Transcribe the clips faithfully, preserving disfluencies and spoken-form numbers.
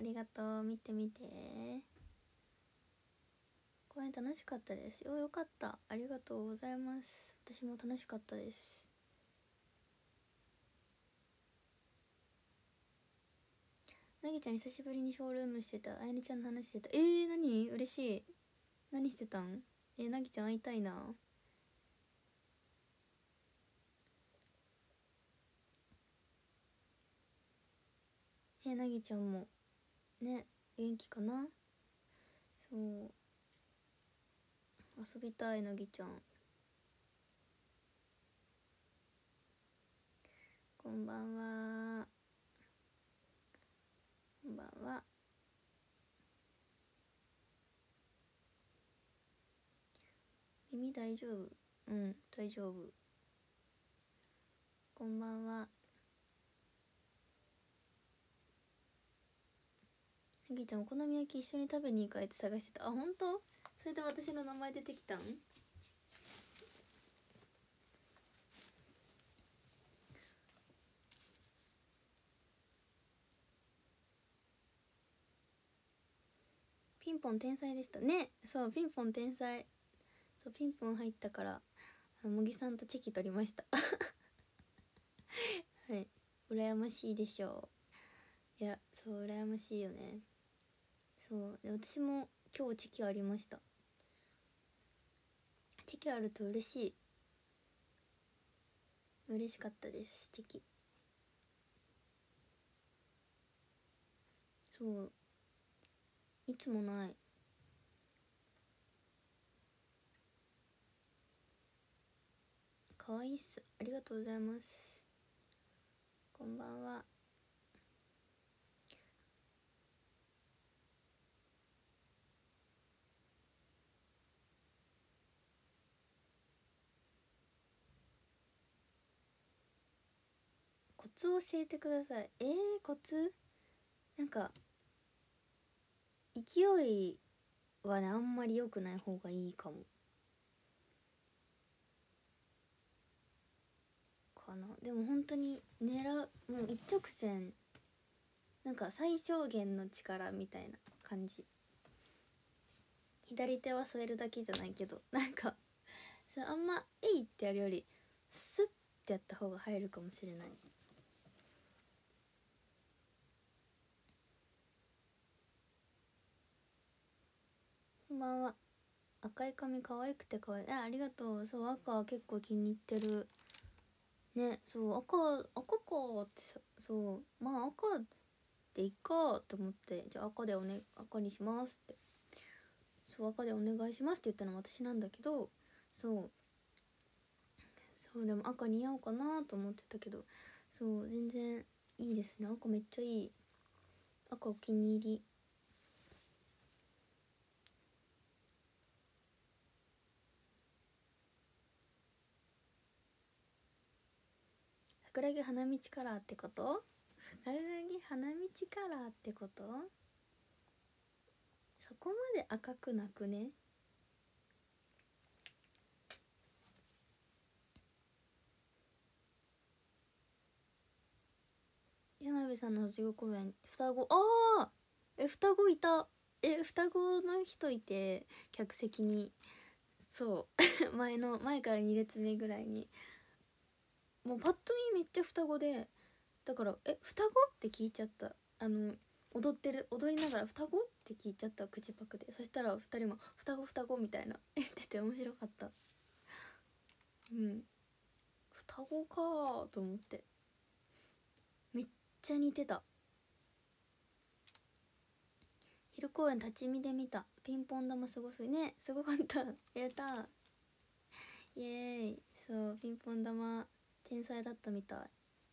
りがとう。見て見て。公演楽しかったですよ。よかった。ありがとうございます。私も楽しかったです。なぎちゃん久しぶりにショールームしてた。あやねちゃんの話してた。えー、何嬉しい。何してたん？えー、なぎちゃん会いたいな。えー、なぎちゃんもね元気かな。そう遊びたい。なぎちゃんこんばんは。こんばんは。耳大丈夫？うん、大丈夫。こんばんは。なぎちゃんお好み焼き一緒に食べに行かれて探してた。あ、本当？それで私の名前出てきたん？ピンポン天才でしたね。そう、ピンポン天才。そう、ピンポン入ったからあの茂木さんとチェキ取りましたはい、羨ましいでしょう。いや、そう羨ましいよね。そうで、私も今日チェキありました。チェキあると嬉しい。嬉しかったです。チェキ。そういつもない。かわいいっす。ありがとうございます。こんばんは。コツ教えてください。えー、コツなんか勢いはねあんまり良くない方がいいかもかな。でも本当に狙う、もう一直線、なんか最小限の力みたいな感じ。左手は添えるだけじゃないけど、なんかあんま「えい!」ってやるよりスッってやった方が入るかもしれない。こんばんは。赤い髪可愛くて可愛い。あ、ありがとう。そう赤は結構気に入ってるね。そう赤赤かってさ、そうまあ赤でいっかと思って、じゃあ赤でおね赤にしますって、そう赤でお願いしますって言ったのは私なんだけど、そうそうでも赤似合うかなと思ってたけど、そう全然いいですね。赤めっちゃいい。赤お気に入り。桜木花道カラーってこと？桜木花道カラーってこと？そこまで赤くなくね？山部さんの卒業公演双子、ああえ双子いた。え双子の人いて客席に、そう前の前からに列目ぐらいに、もうパッと見めっちゃ双子で、だから「え双子?」って聞いちゃった。あの踊ってる踊りながら「双子?」って聞いちゃった、口パクで。そしたらふたりも「双子双子」みたいな言ってて面白かった。うん、双子かーと思って、めっちゃ似てた。昼公演立ち見で見た。ピンポン玉すごすぎね。すごかったやったイエーイ。そうピンポン玉天才だったみたい。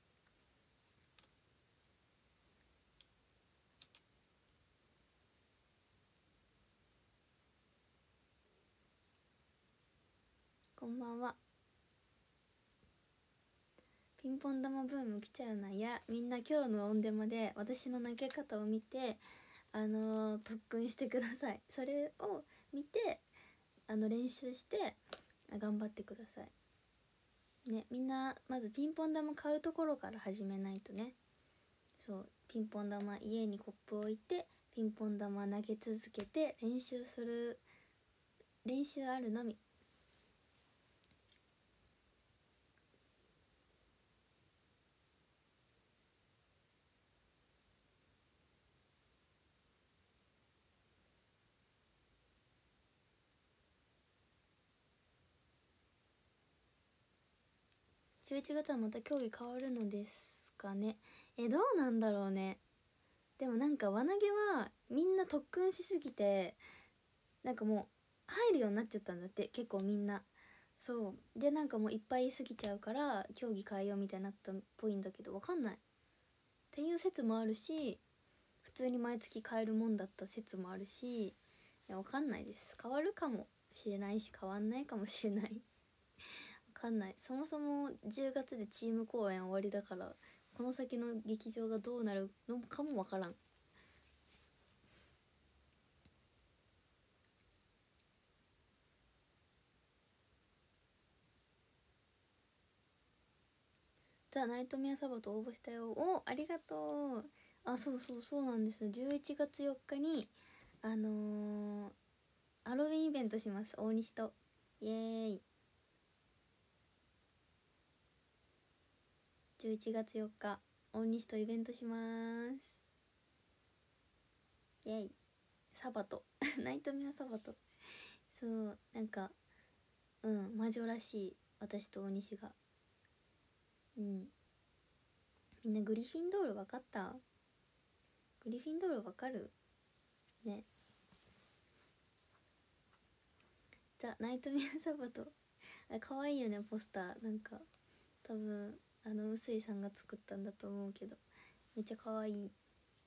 こんばんは。ピンポン玉ブーム来ちゃうな。いやみんな今日のオンデマで私の投げ方を見てあのー、特訓してください。それを見てあの練習して頑張ってくださいね。みんなまずピンポン玉買うところから始めないとね。そうピンポン玉、家にコップ置いてピンポン玉投げ続けて練習する、練習あるのみ。じゅういちがつはまた競技変わるのですかね。え、どうなんだろうね。でもなんか輪投げはみんな特訓しすぎて、なんかもう入るようになっちゃったんだって、結構みんな。そうで、なんかもういっぱい言い過ぎちゃうから競技変えようみたいになったっぽいんだけど、わかんないっていう説もあるし、普通に毎月変えるもんだった説もあるし、いやわかんないです。変わるかもしれないし変わんないかもしれないわかんない。そもそもじゅうがつでチーム公演終わりだから、この先の劇場がどうなるのかもわからん。じゃあナイトメアサバと応募したよ。お、ありがとう。あ、そうそうそうなんです。じゅういちがつよっかにあのー、ハロウィンイベントします、大西と。イエーイ。じゅういちがつよっか大西とイベントします。イエイ。サバトナイトメアサバト。そう、なんかうん魔女らしい、私と大西が。うん、みんなグリフィンドール分かった？グリフィンドール分かるね。じゃナイトメアサバト、あれ可愛いよね、ポスター。なんか多分あの臼井さんが作ったんだと思うけど、めっちゃ可愛い。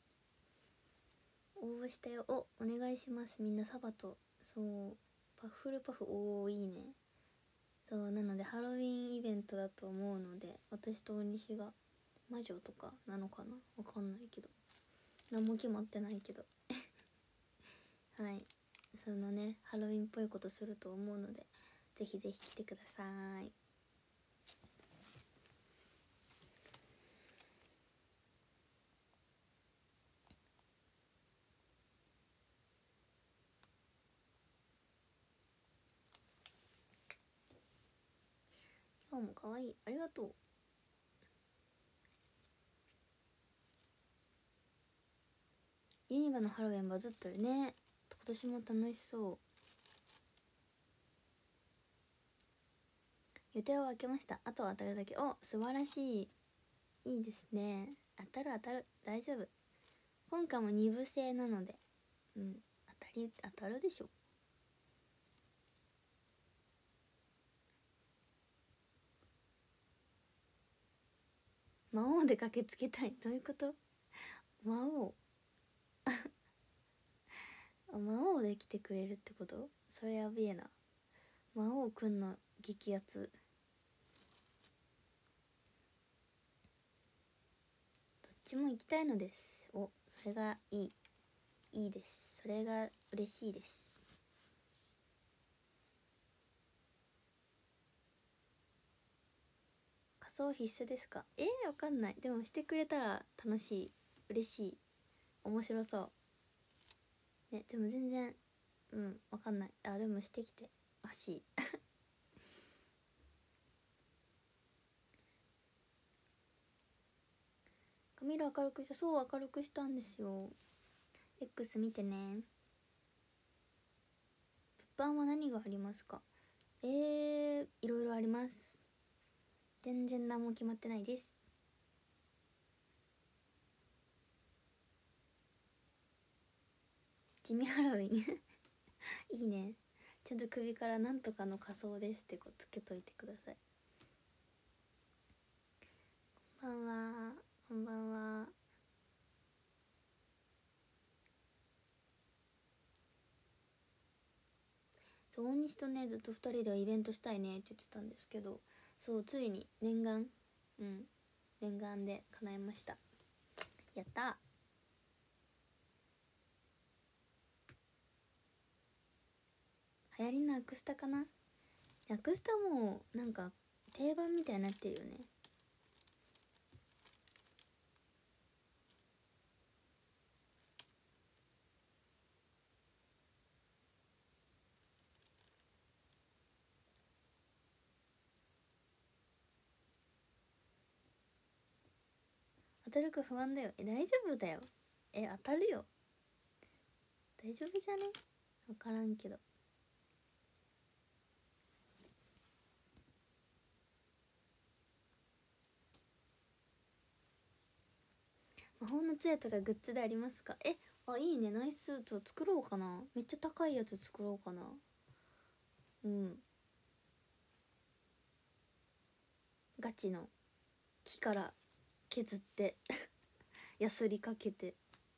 応募したよ。お、お願いします。みんなサバト。そうパッフルパフ、おーいいね。そうなのでハロウィンイベントだと思うので、私と大西が魔女とかなのかな、わかんないけど、何も決まってないけどはい、そのねハロウィンっぽいことすると思うので、ぜひぜひ来てください。今日も可愛い、ありがとう。ユニバのハロウィンバズってるね。今年も楽しそう。予定を空けました。あとは当たるだけ。お、素晴らしい。いいですね。当たる当たる、大丈夫。今回も二部制なので、うん、当たり当たるでしょ。魔王で駆けつけたい、どういうこと？魔王あ、魔王で来てくれるってこと？それやべえな。魔王くんの激アツ。どっちも行きたいのです。お、それがいい、いいです。それが嬉しいです。仮装必須ですか？えー、わかんない。でもしてくれたら楽しい、嬉しい、面白そうね。でも全然うんわかんない。あ、でもしてきてほしい髪色明るくした。そう明るくしたんですよ。 X 見てね。物販は何がありますか？えー、いろいろあります。全然何も決まってないです。地味ハロウィンいいね。ちゃんと首からなんとかの仮装ですってこうつけといてください。こんばんは、こんばんは。そう、大西とねずっとふたりでイベントしたいねって言ってたんですけど、そうついに念願、うん念願で叶えました。やったー。流行りのアクスタかな。アクスタもなんか定番みたいになってるよね。 当たるか不安だよ。え、大丈夫だよ。え、当たるよ。大丈夫じゃね？分からんけど。魔法の杖とかグッズでありますか？え、あ、いいね。ナイススーツ作ろうかな。めっちゃ高いやつ作ろうかな。うん、ガチの木から削ってヤスリかけて、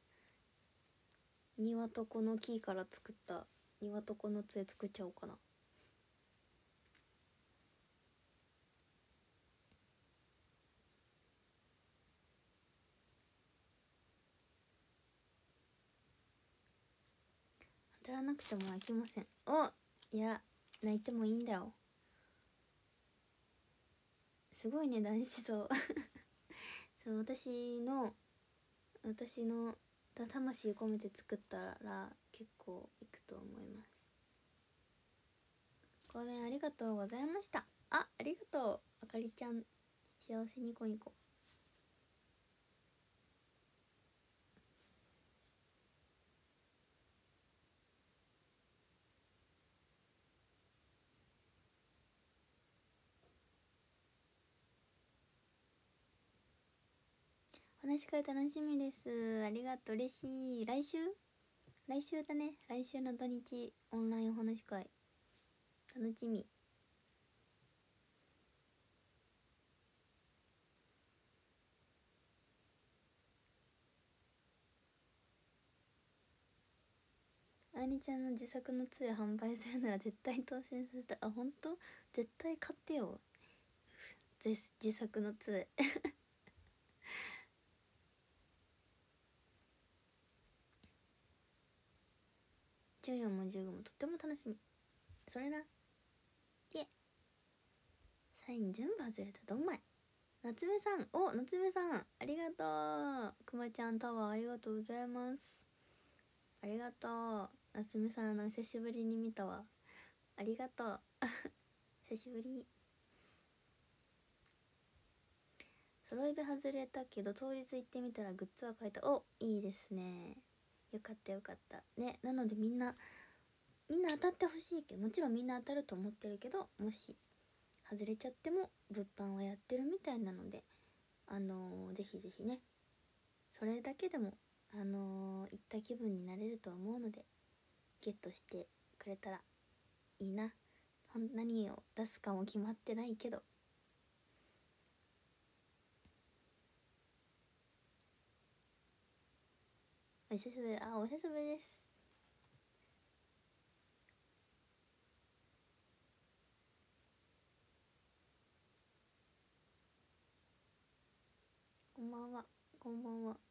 庭とこの木から作った庭とこの杖作っちゃおうかな。当たらなくても泣きません。お、いや、泣いてもいいんだよ。すごいね、男子そうそう、私の私の魂込めて作ったら結構いくと思います。ごめん、ありがとうございました。あ、ありがとうあかりちゃん、幸せニコニコ。話し会楽しみです。ありがとう、嬉しい。来週来週だね。来週の土日オンラインお話し会楽しみ。あやねちゃんの自作の杖販売するなら絶対当選させた。あ、ほんと？絶対買ってよ、自自作の杖じゅうよんもじゅうごもとっても楽しみ。それな。いえ、サイン全部外れた。どんまい。夏目さん、お、夏目さんありがとう。くまちゃんタワーありがとうございます。ありがとう。夏目さん、あの久しぶりに見たわ。ありがとう久しぶり。揃い部外れたけど当日行ってみたらグッズは買えた。お、いいですね。よかったよかったね。なのでみんなみんな当たってほしいけど、もちろんみんな当たると思ってるけど、もし外れちゃっても物販はやってるみたいなので、あのー、ぜひぜひね、それだけでもあのー、行った気分になれると思うので、ゲットしてくれたらいいな。何を出すかも決まってないけど、お久しぶり。あ、お久しぶりです。こんばんは。こんばんは。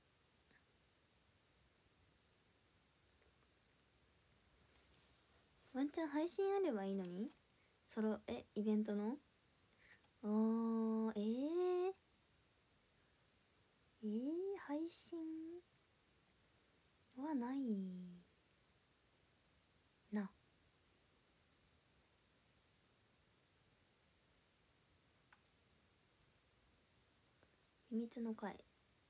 ワンチャン配信あればいいのに。そのえイベントのあー、えー、えー、配信はないな。秘密の会、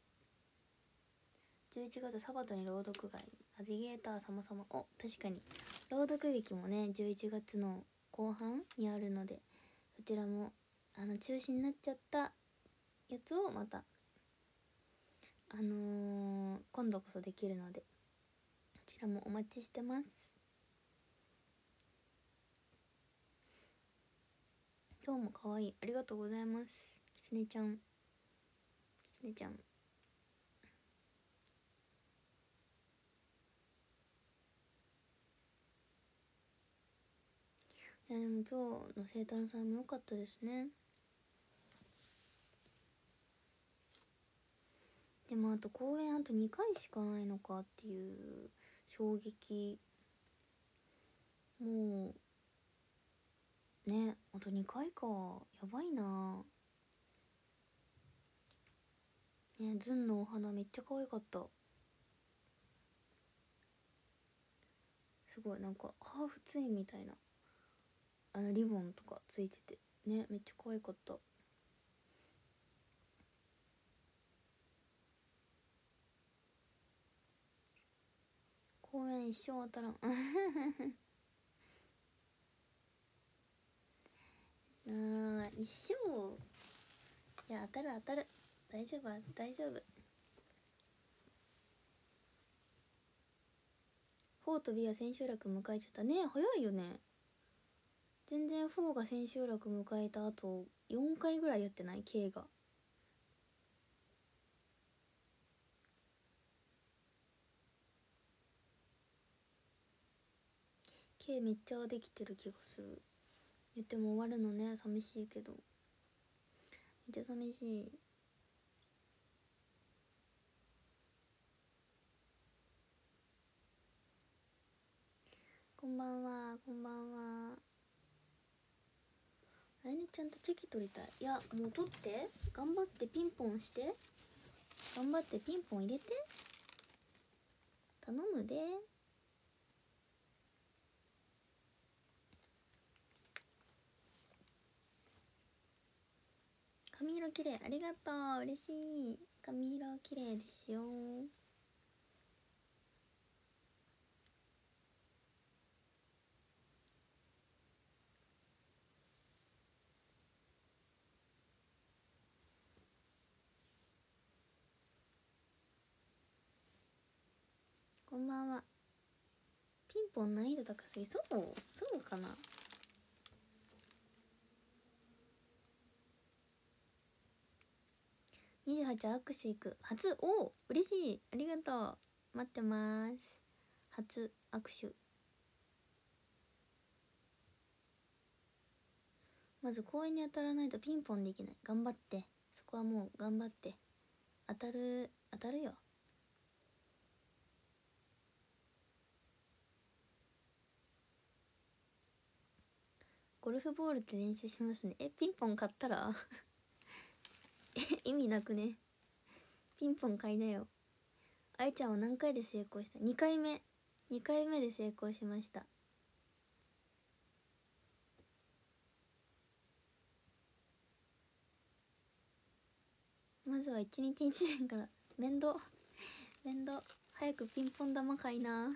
じゅういちがつサバトに朗読会、ナビゲーター様々。お、確かに朗読劇もねじゅういちがつの後半にあるので、そちらもあの中止になっちゃったやつをまたあのー、今度こそできるので、こちらもお待ちしてます。今日も可愛い、ありがとうございます。きつねちゃん、きつねちゃん。いやでも今日の生誕祭も良かったですね。でもあと公演あとにかいしかないのかっていう衝撃。もうね、あとにかいか、やばいな。ね、ズンのお花めっちゃ可愛かった。すごいなんかハーフツインみたいなあのリボンとかついててね、めっちゃ可愛かった。 公園一生当たらんあー一生、いや当たる当たる、大丈夫大丈夫。フォーと ビー は千秋楽迎えちゃったね。早いよね。全然フォーが千秋楽迎えた後よんかいぐらいやってない K が。 K めっちゃできてる気がする。言っても終わるのね、寂しいけど、めっちゃ寂しい。こんばんは、こんばんは。あやねちゃんとチェキ取りたい。いやもう取って、頑張ってピンポンして、頑張ってピンポン入れて、頼むで。髪色きれい、ありがとう、嬉しい。髪色きれいですよ。こんばんは。ピンポン難易度高すぎ、そうそうかな。にじゅうはち握手行く初、おお嬉しい、ありがとう、待ってます。初握手、まず公園に当たらないとピンポンできない。頑張って、そこはもう頑張って。当たる当たるよ。ゴルフボールって練習しますね。えピンポン買ったらえ意味なくね。ピンポン買いなよ。愛ちゃんは何回で成功した？にかいめ、にかいめで成功しました。まずは一日一善から。面倒面倒、早くピンポン玉買いな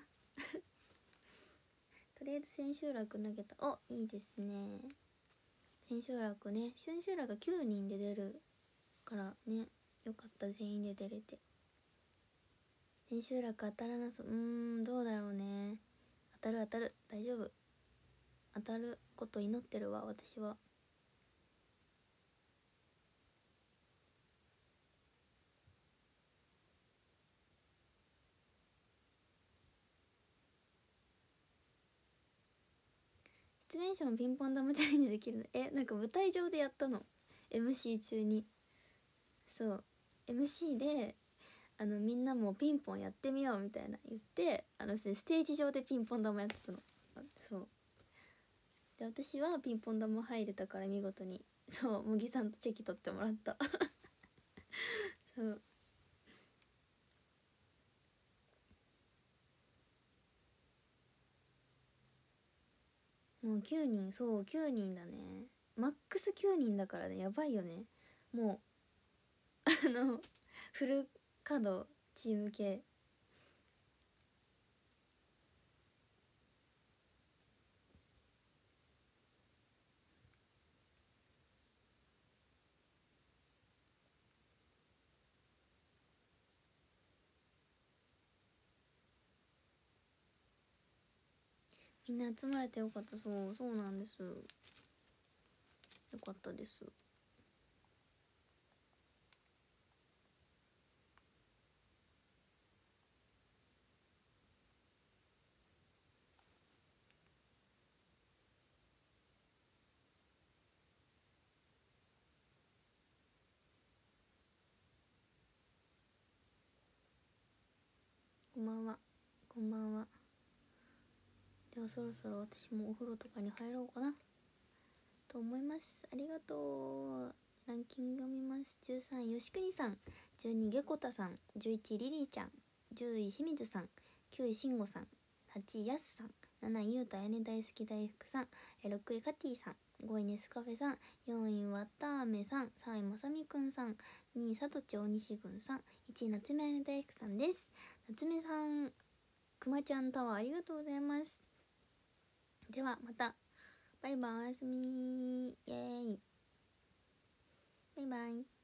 とりあえず千秋楽投げた。お、いいですね。千秋楽ね、千秋楽がきゅうにんで出るからね、よかった、全員で出れて。千秋楽当たらなそう。うーん、どうだろうね。当たる当たる、大丈夫。当たること祈ってるわ、私は。出演者もピンポン玉チャレンジできるの？え、なんか舞台上でやったの、 エムシー 中に。そう エムシー であのみんなもピンポンやってみようみたいな言って、あのステージstage上でピンポン玉やってたの。そうで、私はピンポン玉入れたから見事に、そう茂木さんとチェキ取ってもらったそうもうきゅうにん、そうきゅうにんだね。マックスきゅうにんだからね、やばいよね。もうあのフル稼働チーム系。みんな集まれてよかった。そうそうなんです、よかったです。こんばんは、こんばんは。ではそろそろ私もお風呂とかに入ろうかなと思います。ありがとう。ランキング読みます。じゅうさんいよしくにさん、じゅうにげこたさん、じゅういちいリリーちゃん、じゅうい清水さん、きゅういしんごさん、はちいやすさん、なないゆうたやね大好き大福さん、ろくいカティさん、ごいネスカフェさん、よんいわたあめさん、さんいまさみくんさん、にいさとち大西ぐんさん、いちい夏目あやね大福さんです。夏目さんくまちゃんタワーありがとうございます。ではまた、バイバイ、おやすみ、イエーイ、バイバイ。